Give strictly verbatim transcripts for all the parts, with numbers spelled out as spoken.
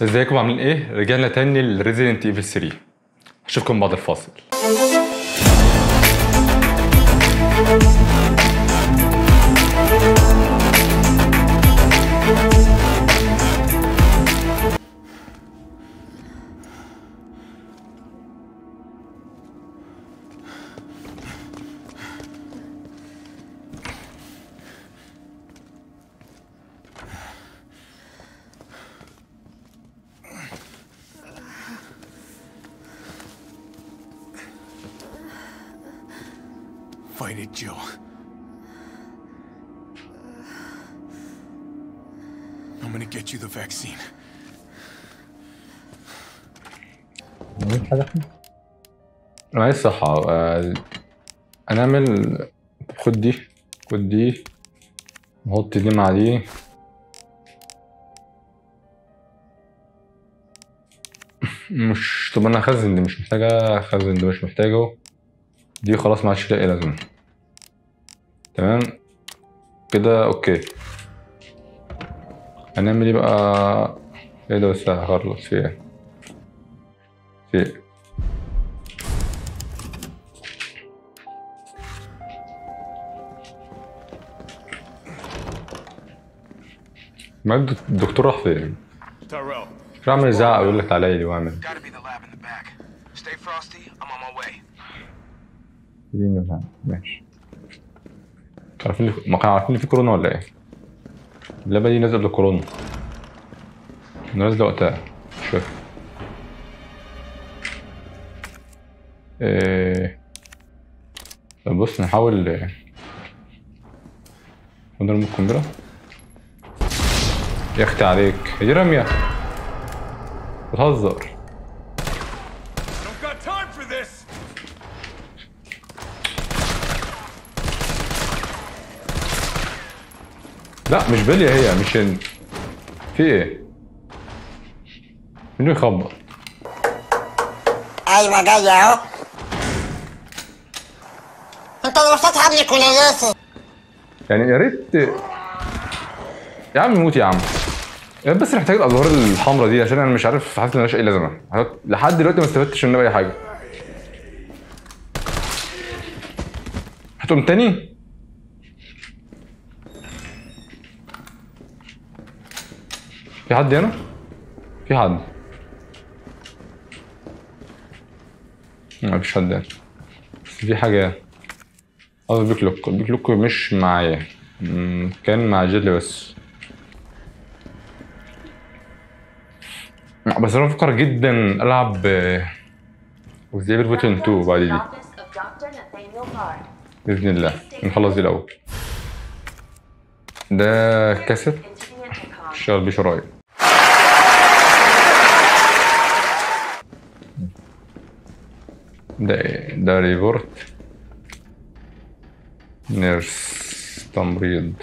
ازيكم عاملين ايه؟ رجعنا تاني لريزيدنت ايفل ثري. اشوفكم بعد الفاصل. Fight it, Jill. I'm gonna get you the vaccine. انا عايز صحة. آه، هنعمل خد دي خد دي نحط دي مع دي. مش طب انا اخزن دي، مش محتاجة اخزن ده، مش محتاجه. دي خلاص ما عادش لاقي لازمة. تمام كده اوكي. هنعمل ايه بقى؟ ايه ده بس هخلص في ايه؟ في ايه؟ ما الدكتور راح فين؟ Tyrell. راح عمل يزعق ويقول لك تعالى لي واعمل. ماشي. عارفين ما كانوا عارفين ان في كورونا ولا ايه؟ اللعبة دي نازلة قبل كورونا. نازلة وقتها مش فاكر. ايه طب بص نحاول نضرب القنبلة. يا اختي عليك يا دي رمية بتهزر. لا مش بلية هي، مش ان في ايه؟ مين يخبط؟ ايوه جاي اهو. انت اللي فاتح ابنك ولا ياسر؟ يعني يا ريت يا عم موت يا عم. يعني بس محتاج الادوار الحمراء دي عشان انا مش عارف، حاسس ان ملهاش اي لازمه لحد دلوقتي، ما استفدتش منها باي حاجه. هتقوم تاني؟ في حد هنا؟ في حد؟ مفيش حد هنا، بس في حاجه. اه بيك لوك، بيك لوك مش معايا، كان مع جيلي بس. بس انا بفكر جدا العب وزي بوتن تو بعد دي باذن الله. نخلص دي الاول. ده كاسيت اشتغل بيه شرايط. ده ايه؟ ده ريبورت نيرس تمريض.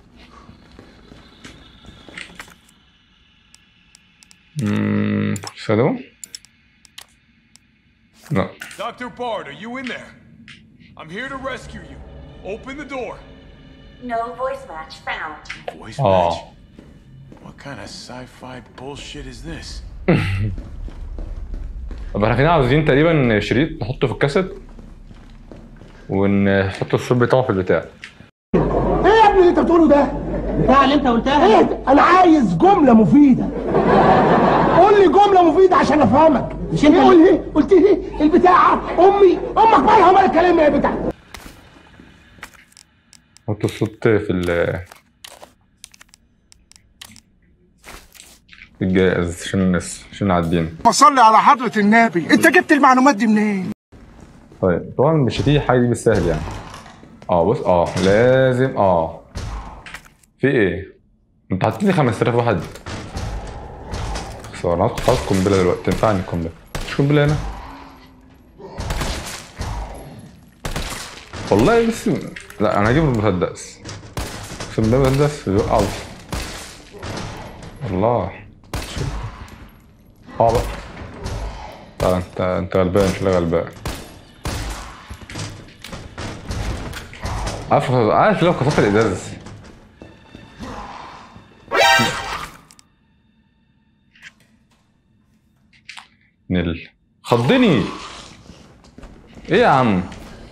اممم شادو؟ No. Doctor Bard, are you in there? I'm here to rescue you. Open the door. No voice match found. Voice Oh. match? What kind of sci-fi bullshit is this? طب احنا كده عاوزين تقريبا شريط نحطه في الكاسيت ونحط الصوت بتاعه في البتاع. ايه يا ابني اللي انت بتقوله ده؟ بتاع اللي انت قلتها ايه ده؟ انا عايز جملة مفيدة. قول لي جملة مفيدة عشان افهمك. مش انت ايه قول ايه؟ قلت ايه؟ البتاعة امي امك مالها مال الكلام يا بتاع. حط الصوت في ال في الجهاز عشان الناس عشان نعدينا. صلي على حضرة النبي، انت جبت المعلومات دي منين؟ طيب طبعا مش هتيجي حاجة دي بالسهل يعني. اه بص اه لازم اه في ايه؟ انت حاطط لي خمسة آلاف واحد. خسارة. انا هاخد خلاص قنبلة دلوقتي، تنفعني القنبلة؟ مش قنبلة هنا والله. بس لا انا هجيب المسدس. اقسم بالله المسدس بيوقع. الله اه بقى. تعال انت انت غلبان، مش غلبان. عارف عارف لو كسرت الازاز. نل خضني. ايه يا عم؟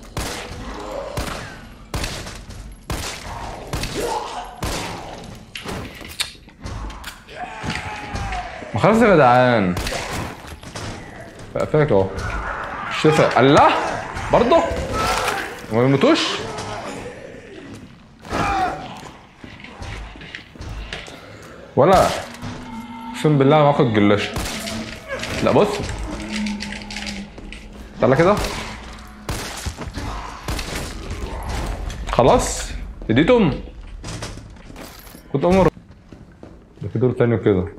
ما خلاص يا جدعان. فاكر اهو. الشفا الله برضه ما يموتوش. ولا اقسم بالله ما اخد جلاشه. لا بص تعالى كده خلاص اديتهم. كنت امر ده في دور تاني وكده.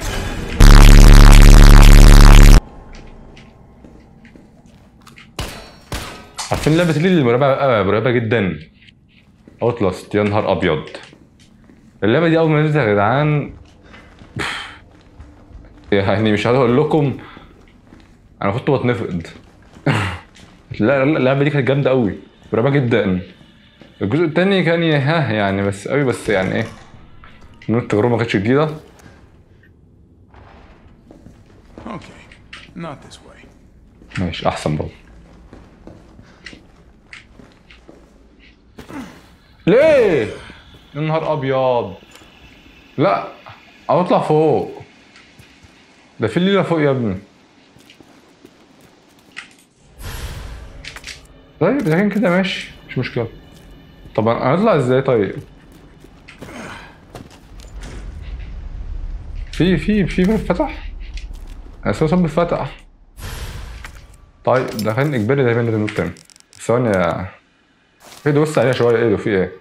عارفين اللعبة دي اللي مرعبة مرعبة جدا؟ اوتلاست. يا نهار ابيض. اللعبة دي اول ما نزلت يا جدعان يعني مش هقول لكم انا كنت بتنفض. لا اللعبة دي كانت جامدة قوي مرعبة جدا. الجزء التاني كان ها يعني بس قوي بس يعني ايه من التجربة ما كانتش جديدة. Okay, not this way. ماشي احسن برضه. ليه؟ يا نهار ابيض. لا او اطلع فوق. ده في الليله فوق يا ابني. طيب اذا كان كده ماشي مش مشكله. طب انا اطلع ازاي طيب؟ في في في باب فتح؟ اساسا باب فتح. طيب ده كان اجباري دايما لازم نقول تاني. ثواني يا ايه ده بص عليها شويه. ايه ده في ايه؟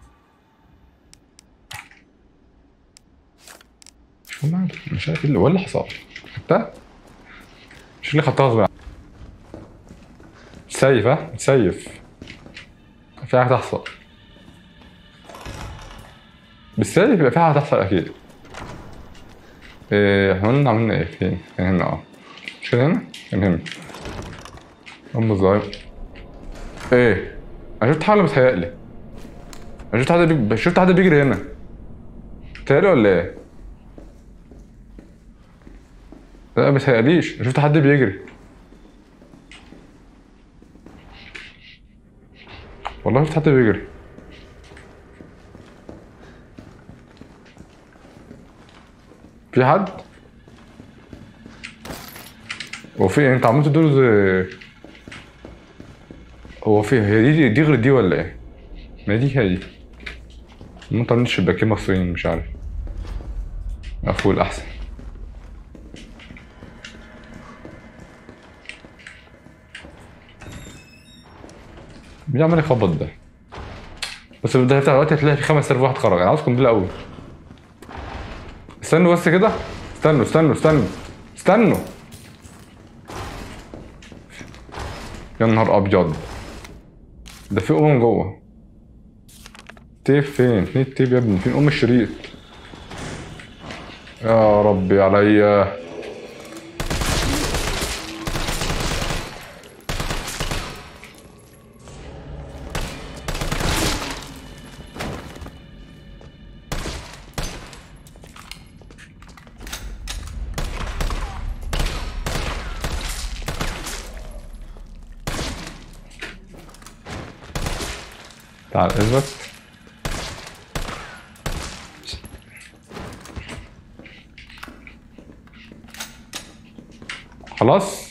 مش فاهم مش عارف ايه اللي ولا حصل. خدتها؟ مش اللي خدتها غصب عني. متسيف ها؟ متسيف. في حاجة تحصل. بالسيف يبقى في حاجة تحصل أكيد. إيه احنا قلنا عملنا ايه؟ فين؟ كان هنا اه. مش كان هنا؟ كان هنا. أم الظاهر. ايه؟ أنا شفت حاجة بتهيألي. أنا شفت حد بيج... شفت حد بيجري هنا. بتهيألي ولا ايه؟ لا متهيأليش، أنا شفت حد بيجري. والله شفت حد بيجري. في حد؟ هو في انت عملت دور زي هو في هي دي دي غير دي ولا ايه؟ ما دي هي دي. ممكن تعمل شباكين مصريين مش عارف. مقفول احسن. مين عمال يخبط ده؟ بس ده بتاع دلوقتي هتلاقي في خمس آلاف واحد خرج. انا عاوز قنبله قوي. استنوا بس كده. استنوا استنوا استنوا استنوا. يا نهار ابيض. ده في امم جوه. تيب فين؟ فين التيب يا ابني؟ فين ام الشريط؟ يا ربي عليا. تعال اثبت. خلاص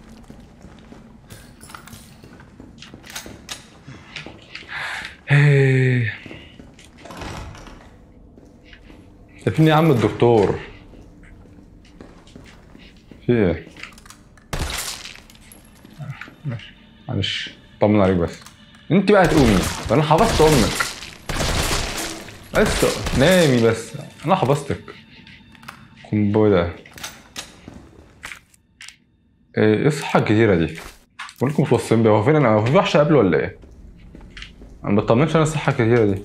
شايفني يا عم الدكتور. في ايه؟ ماشي معلش طمن عليك بس. انت بقى تقومي. انا حفظت امك. بس نامي بس. انا حفظتك. قنبله. ايه الصحة الكتيرة دي؟ بقول لكم متوصلين بيها. هو فين انا؟ هو في وحشة قبله ولا ايه؟ انا ما بطمنش انا الصحة الكتيرة دي.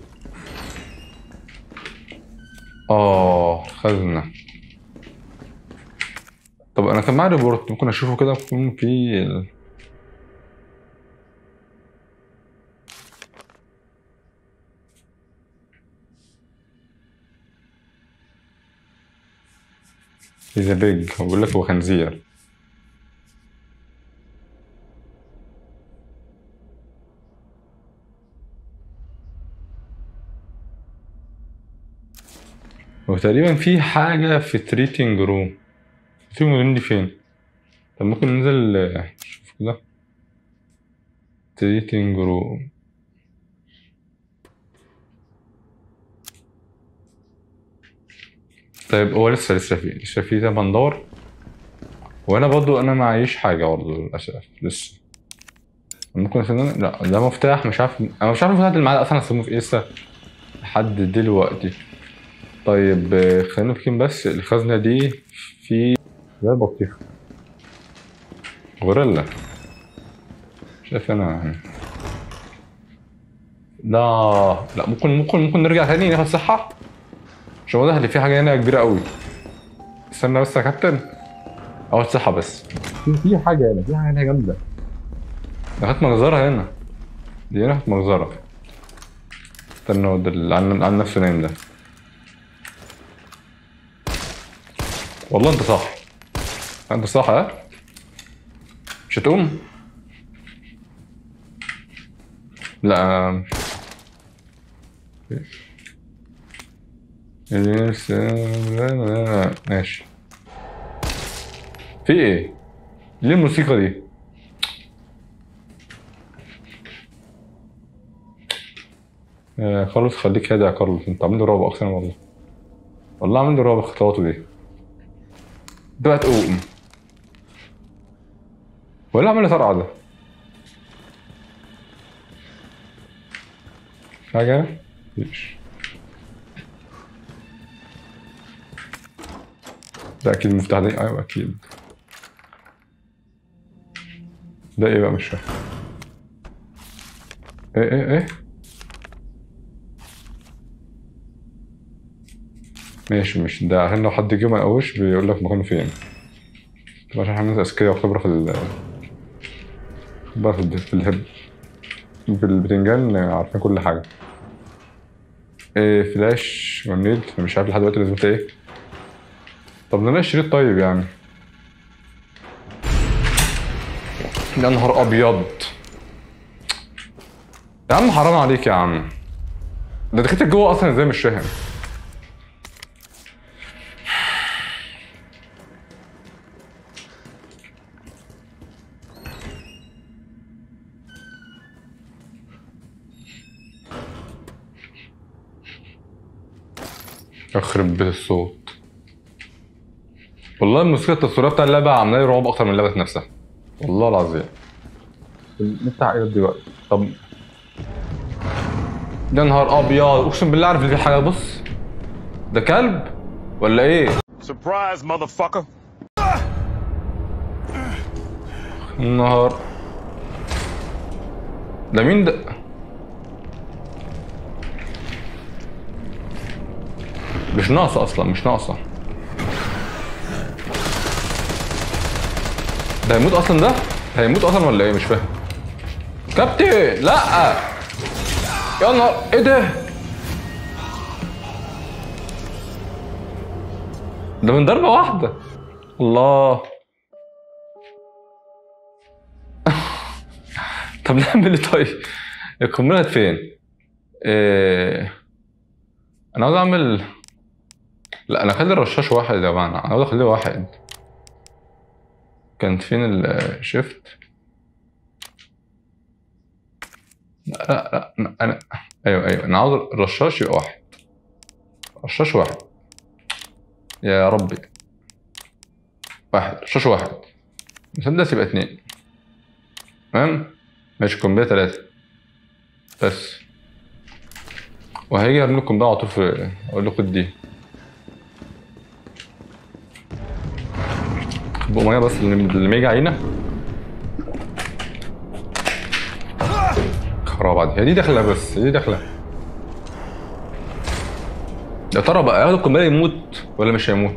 اه خزنة. طب انا كان معايا ريبورت ممكن اشوفه كده يكون في ال... إذا بيج هو بيقول لك هو خنزير. وتقريبا في حاجة في تريتنج روم. التريتنج روم دي فين؟ طب ممكن ننزل آه، شوف كده. تريتنج روم. طيب هو لسه لسه في لسه في ده بندور. وانا برضو انا معيش حاجة برضو للأسف لسه. ممكن استنى. لا ده مفتاح مش عارف، انا مش عارف المفتاح اللي معايا اصلا هستخدمه في ايه لسه لحد دلوقتي. طيب آه، خلينا نفكين بس الخزنة دي في زي البطيخ غوريلا. شايف انا يعني. لا لا ممكن ممكن ممكن نرجع تاني ناخد صحة عشان واضح ان في حاجة هنا كبيرة قوي. استنى بس يا كابتن اخد صحة بس. في في حاجة هنا، في حاجة هنا جامدة. اخدت مجزرة هنا. دي هنا اخدت مجزرة. استنى هو ده اللي عن عن نفسه نايم ده. والله انت صح. انت صح ها؟ مش هتقوم؟ لا ماشي. في ايه؟ ليه الموسيقى دي؟ آه خلاص خليك هادي يا كارلوس، انت عامل لي رعب اقسم والله. والله عامل لي رعب خطواته دي. ده بقى تقوم. ولا عامل لي طرقع ده؟ حاجة؟ مفيش. ده اكيد المفتاح ده. ايوه اكيد. ده ايه بقى مش فاهم. ايه ايه ايه ماشي ماشي. ده عشان لو حد جه ما يقوش بيقول لك مكانه فين. طب عشان احنا ناس اذكياء وخبرة في ال خبرة في ال في الهب في البتنجان عارفين كل حاجة. ايه فلاش ونيد مش عارف لحد دلوقتي لازمتها ايه. طب نلاقي الشريط طيب يعني. يا نهار ابيض يا عم حرام عليك يا عم. ده دخلت جوه اصلا ازاي مش فاهم. يخرب بيت الصوت. والله الموسيقى التصويرية بتاع اللعبة عاملة لي رعب أكتر من اللعبة نفسها. والله العظيم. نفتح ايه دلوقتي؟ طب يا نهار أبيض أقسم بالله عارف اللي في حاجة. بص ده كلب ولا إيه؟ Surprise, motherfucker. النهار ده مين ده؟ مش ناقصة أصلا مش ناقصة. ده هيموت أصلا. ده هيموت أصلا ولا إيه مش فاهم. كابتن لأ يا نهار إيه ده؟ ده من ضربة واحدة. الله. طب نعمل ايه طيب؟ القنبلة فين؟ إيه... انا عاوز اعمل. لا انا اخلي الرشاش واحد يا جماعة. انا عاوز اخليه واحد. كانت فين الشيفت؟ لا لا لا انا ايوه ايوه انا عاوز الرشاش يبقى واحد. رشاش واحد يا ربي. واحد رشاش واحد. مسدس يبقى اتنين. تمام ماشي. قنبلة تلاتة بس. وهيجي ارمي لكم بقى على طول في اقول لكم دي. بقوا ميه بس اللي ما يجي علينا. خراب بعد. هي دي داخله بس. هي دي داخله. يا ترى بقى ياخد القنبله يموت ولا مش هيموت؟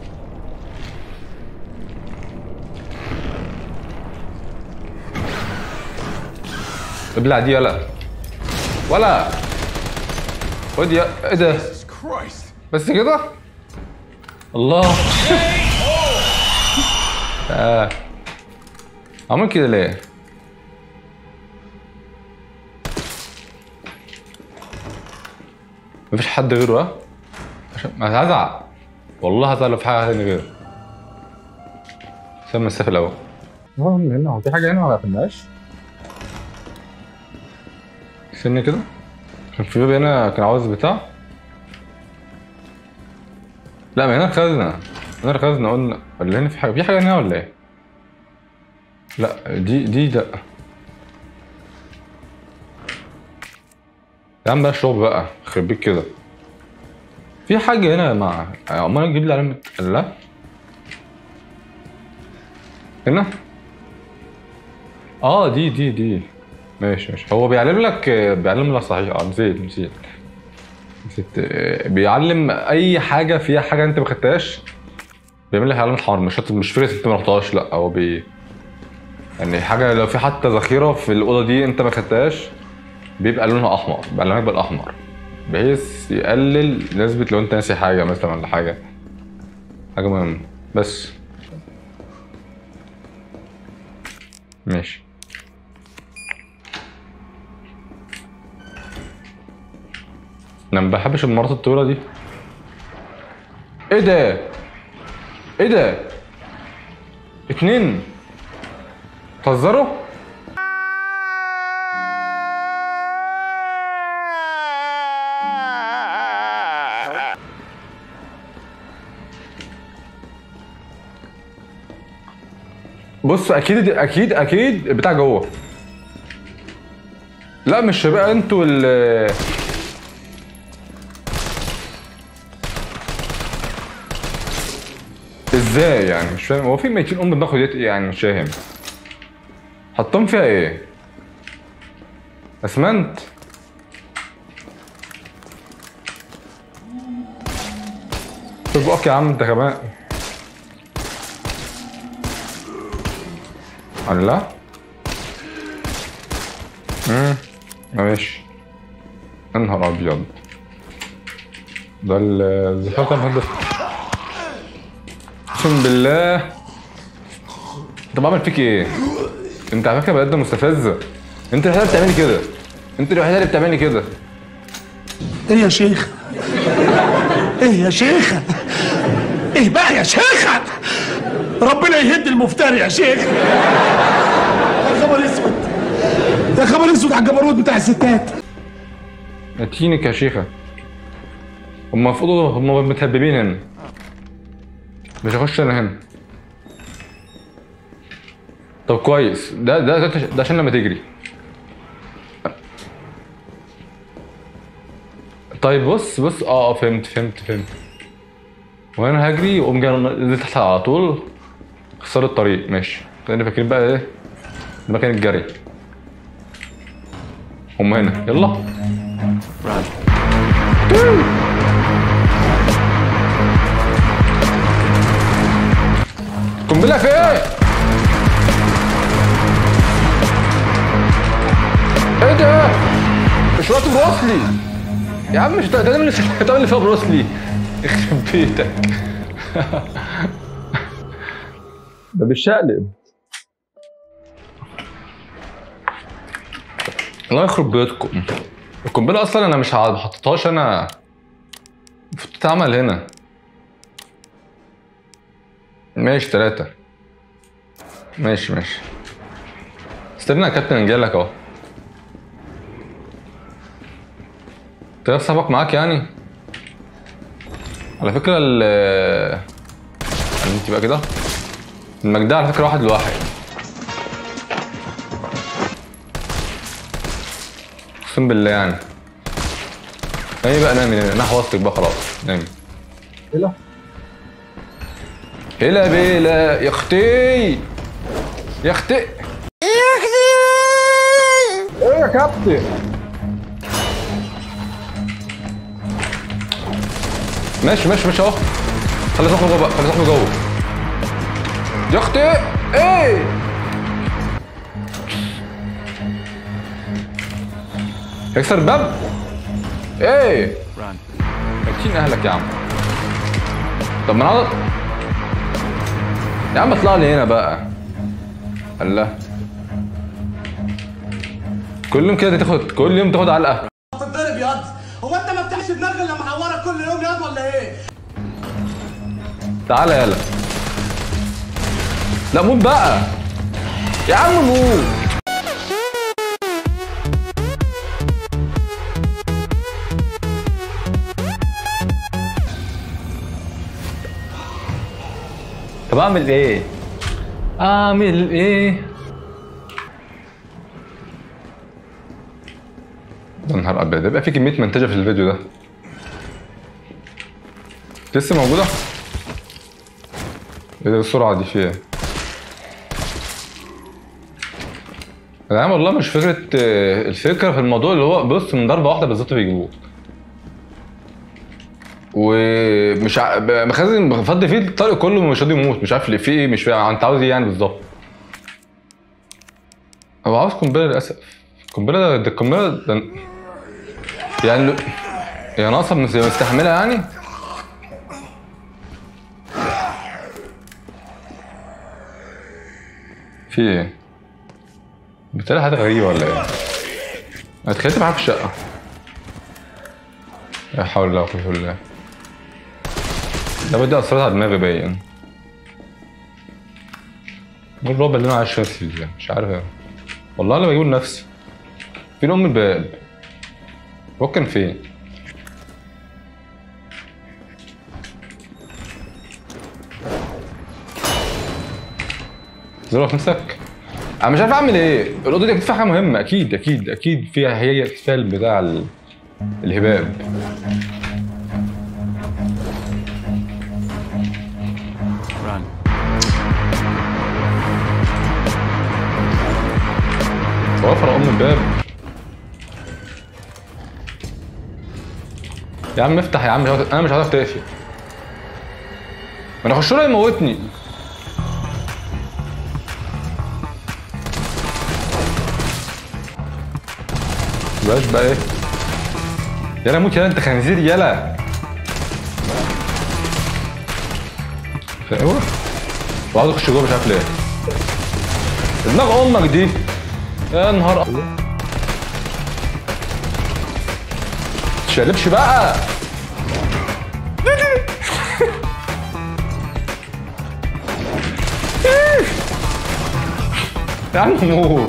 ابلع دي يلا ولا خد يا ايه ده؟ بس كده؟ الله. آه. عمل كده ليه؟ مفيش حد غيره ها؟ مش ما هزعق والله، هزعل لو في حاجه تاني غير سمى السيف الاول. هو من هنا، هو في حاجه هنا ما قفلناش؟ استني كده، كان في باب هنا كان عاوز بتاع. لا ما هنا الخزنه، هنا الخزنه قلنا، ولا هنا في حاجه، في حاجه هنا ولا ايه؟ لا دي دي لا يا عم بقى الشغل بقى يخرب بيك كده. في حاجة هنا يا جماعة، عمال تجيب لي علامة لا هنا؟ اه دي دي دي ماشي ماشي. هو بيعلم لك، بيعلم لك صحيح. اه نسيت نسيت نسيت بيعلم أي حاجة فيها حاجة أنت ما خدتهاش، بيعمل لك علامة حمر. مش مش فكرة أنت ما رحتهاش، لا هو بي يعني حاجة لو في حتى ذخيرة في الأوضة دي أنت ما خدتهاش بيبقى لونها أحمر، بيعلمك بالأحمر بحيث يقلل نسبة لو أنت ناسي حاجة مثلا ولا حاجة حاجة مهمة. بس ماشي. أنا ما بحبش المرات الطويلة دي. إيه ده؟ إيه ده؟ اتنين؟ تهزروا؟ بص اكيد اكيد اكيد بتاع جوه. لا مش بقى انتوا ال ازاي يعني؟ مش فاهم. هو في ميتين ام بناخد ايه يعني؟ مش فاهم. حطهم فيها ايه؟ اسمنت؟ طب يا عم انت كمان. الله. امم ماشي. يا نهار ابيض، ده الزفاف ده مهندس. اقسم بالله. طب بعمل فيك ايه؟ انت على فكره بقى ده مستفزه. انت الوحيده اللي بتعملي كده، انت الوحيده اللي بتعملي كده. ايه يا شيخ؟ ايه يا شيخ؟ ايه بقى يا شيخ؟ ربنا يهد المفتري يا شيخ. يا خبر اسود، يا خبر اسود على الجبروت بتاع الستات. اتينك يا شيخه. هم المفروض هم متهببين هنا، مش هخش انا هنا. طب كويس، ده ده ده, ده عشان لما تجري. طيب بص بص اه فهمت فهمت فهمت. وانا هجري واقوم جاي نزلت تحت على طول، خسر الطريق. ماشي، خلينا فاكرين بقى ايه ده مكان الجري. هم هنا، يلا قنبله في ايه؟ ايه ده؟ مش وقت بروسلي يا عم، مش ده اللي ده اللي فيها بروسلي. يخرب بيتك. ده بالشقلب. الله يخرب بيتكم. القنبله اصلا انا مش حطيتهاش، انا المفروض تتعمل هنا. ماشي تلاتة. ماشي ماشي. استنى يا كابتن جايلك اهو. انت صاحبك معاك يعني؟ على فكرة ال انت بقى كده المجدع على فكرة واحد لواحد. اقسم بالله يعني. نامي بقى نامي نامي، انا حوصتك بقى خلاص نامي. هلا هلا بيلا يا اختي يا اختي يا اختي. ايه يا كابتن؟ ماشي ماشي ماشي اهو. خلي صاحبه جوه بقى، خلي صاحبه جوه. يا اختي ايه؟ اكسر الباب؟ ايه؟ اكشين اهلك يا عم. طب ما انا يا عم اطلع لي هنا بقى. الله. كل يوم كده تاخد، كل يوم تاخد علقه. تتضرب ياض. هو انت ما بتحش دماغك الا محورك كل يوم ياض ولا ايه؟ تعالى يلا. لا موت بقى يا عم موت. طب اعمل ايه؟ اعمل ايه؟ يا نهار ابيض، يبقى في كمية منتجة في الفيديو ده. لسه موجودة؟ ايه ده السرعة دي فيها؟ انا والله مش فكرة، الفكرة في الموضوع اللي هو بص من ضربة واحدة بالظبط بيجيبوه. ومش ع... مخزن مفضي فيه الطريق كله مش راضي يموت، مش عارف ليه في ايه، مش فاهم انت عاوز ايه يعني بالظبط. هو عاوز قنبلة للأسف. قنبلة ده, ده القنبلة ده يعني هي ناقصة مستحملة يعني؟ في ايه؟ بتلاقي حاجة غريبة ولا ايه؟ انا اتخيلت معاك في الشقة. لا حول الله قوة الا بالله. ده بدي اثرت على دماغي باين. ايه الرعب اللي انا عايش فيه ده؟ مش عارف ايه. والله انا بجيبه لنفسي. فين ام الباب؟ هو كان فين؟ زرع في نفسك؟ انا مش عارف اعمل ايه، الاوضه دي اكيد فيها حاجه مهمه، اكيد اكيد اكيد فيها، هي فيها البتاع ال... الهباب. وفر ام الباب. يا عم افتح يا عم، انا مش عارف تقفل. ما انا اخش له يموتني. بلاش بقى ايه؟ يلا موت يلا انت خنزير يلا. ايوه وعاوز اخش جوه مش عارف ليه. دماغ امك دي يا نهار ابيض. متشقلبش بقى. يا عم موت.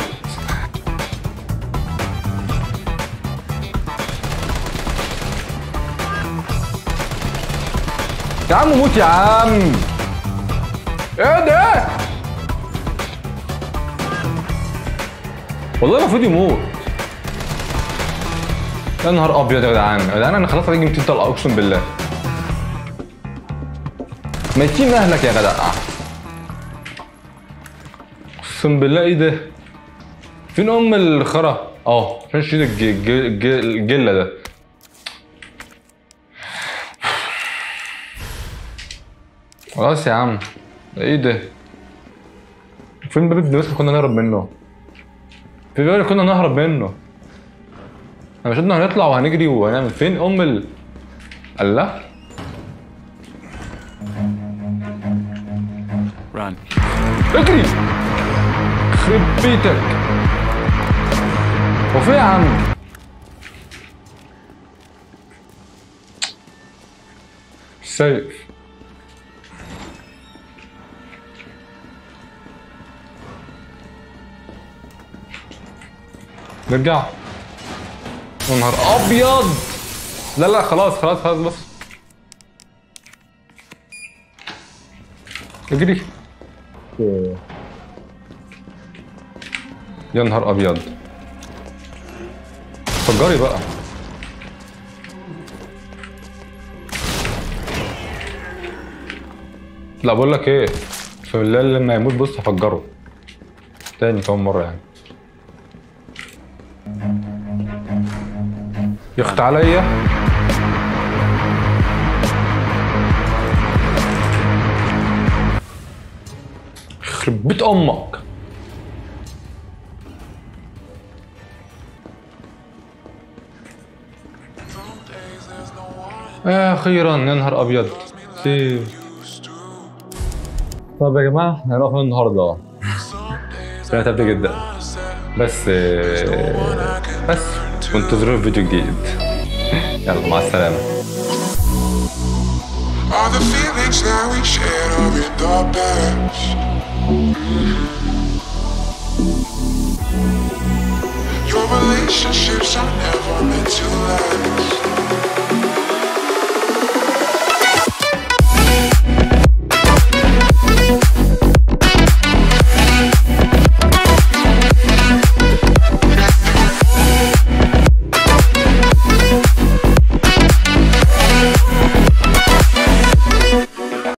يا عم موت يا عم. ايه ده؟ والله المفروض يموت. يا نهار ابيض يا جدعان، يا جدعان انا خلاص هيجي ميتين طلقه اقسم بالله. ميتين اهلك يا جدع. اقسم بالله ايه ده؟ فين ام الخرا؟ اه فين شيل الجله ده؟ خلاص يا عم. ايه ده؟ فين باب ابن كنا نهرب منه؟ في باب كنا نهرب منه. انا مش قلنا هنطلع وهنجري وهنعمل فين ام ال الله؟ ران اجري يخرب بيتك. هو فين يا عم؟ سيف. نرجع. يا نهار ابيض. لا لا خلاص خلاص خلاص بص. اجري. يا نهار ابيض. فجري بقى. لا بقول لك ايه، في الليل لما يموت بص هفجره تاني كمان مره يعني. يخت عليا. يخرب بيت امك. اخيرا يا نهار ابيض. سيف. طب يا جماعه احنا هنقف النهارده. انا تعبت جدا بس بس وانتظروا فيديو جديد. يلا مع السلامه. All the feelings that we shared are in the past. Mm-hmm. Your relationships are never